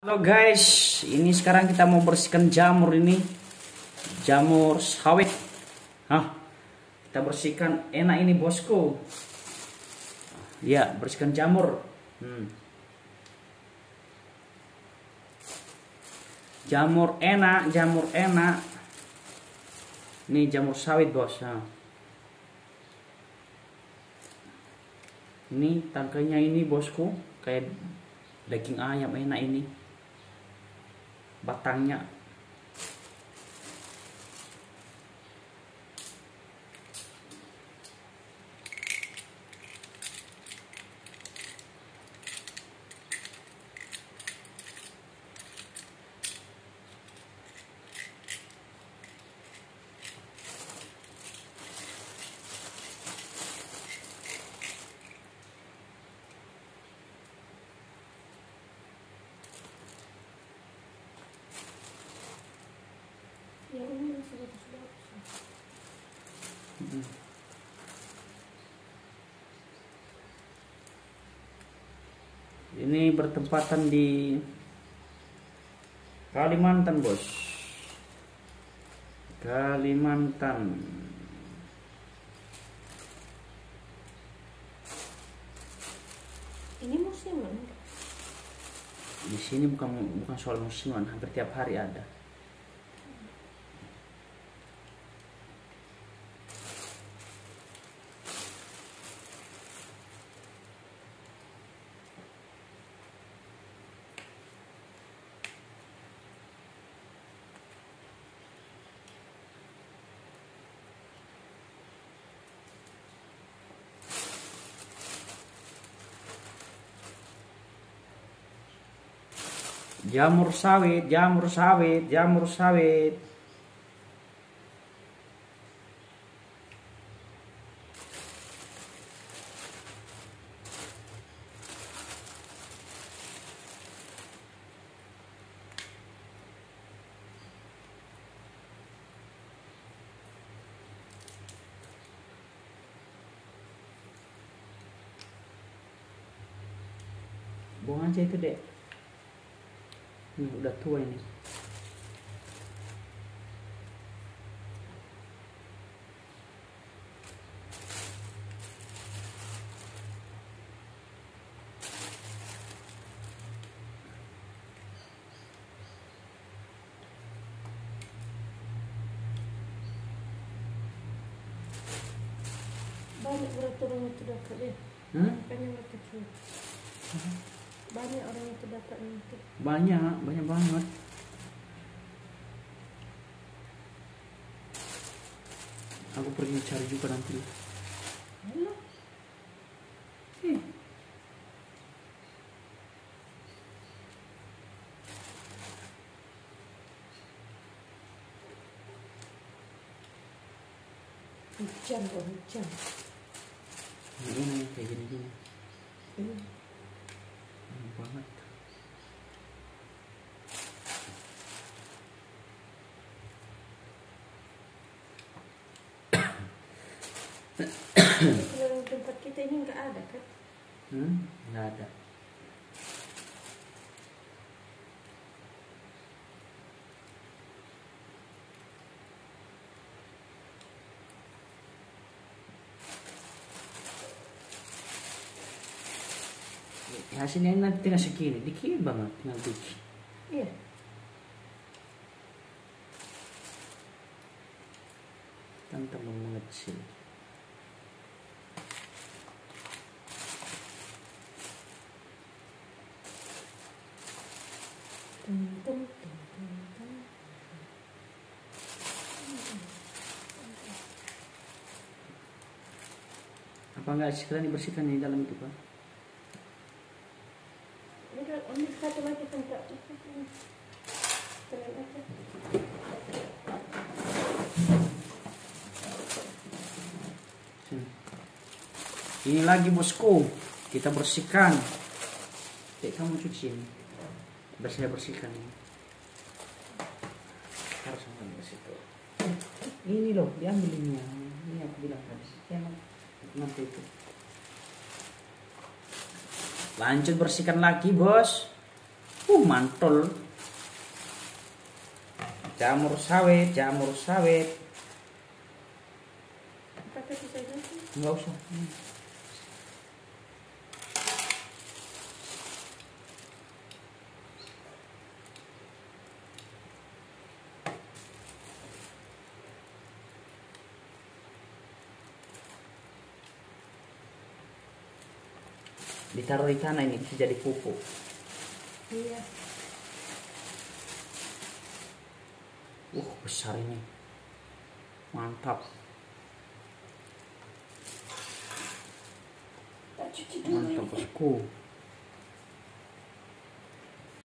Halo guys, ini sekarang kita mau bersihkan jamur ini, jamur sawit. Kita bersihkan enak ini bosku. Ya, bersihkan jamur. Jamur enak, jamur enak. Ini jamur sawit bos. Ini tangkainya ini bosku, kayak daging ayam enak ini. Batangnya yang ini masih bagus-bagus. Ini bertempatan di Kalimantan bos, Kalimantan. Ini musiman. Di sini bukan soal musiman, hampir tiap hari ada. Jamur sawit, jamur sawit, jamur sawit. Buang aja itu dek. Ini udah tua ini. Banyak berarti orang itu dapat ya. Makanya mereka cuy. Banyak orang itu dapat itu. Banyak banget. Aku pergi cari juga nanti. Halo. Hujan kok hujan. Ini kayak gini. Ini. Banget. Kalau tempat kita ini nggak ada kan? Nggak ada. Hasilnya nanti tinggal segini, dikit banget tinggal dikit. Iya. Tantang mengecil. Apa enggak sekalian dibersihkan di dalam itu pak? Ini satu lagi tempat itu. Keren aja. Ini lagi bosku, kita bersihkan. Kamu cuci ini, bersihkan ini. Harus sampai ke situ. Ini loh, diambil ini. Ini aku bilang tadi. Nanti itu. Lanjut bersihkan lagi bos. Mantul. Jamur sawit, jamur sawit. Pakai pisau ganti. Enggak usah. Ditaruh di tanah ini bisa jadi pupuk. Iya. Besar ini. Mantap. Tak cuci dulu. Mantap bosku.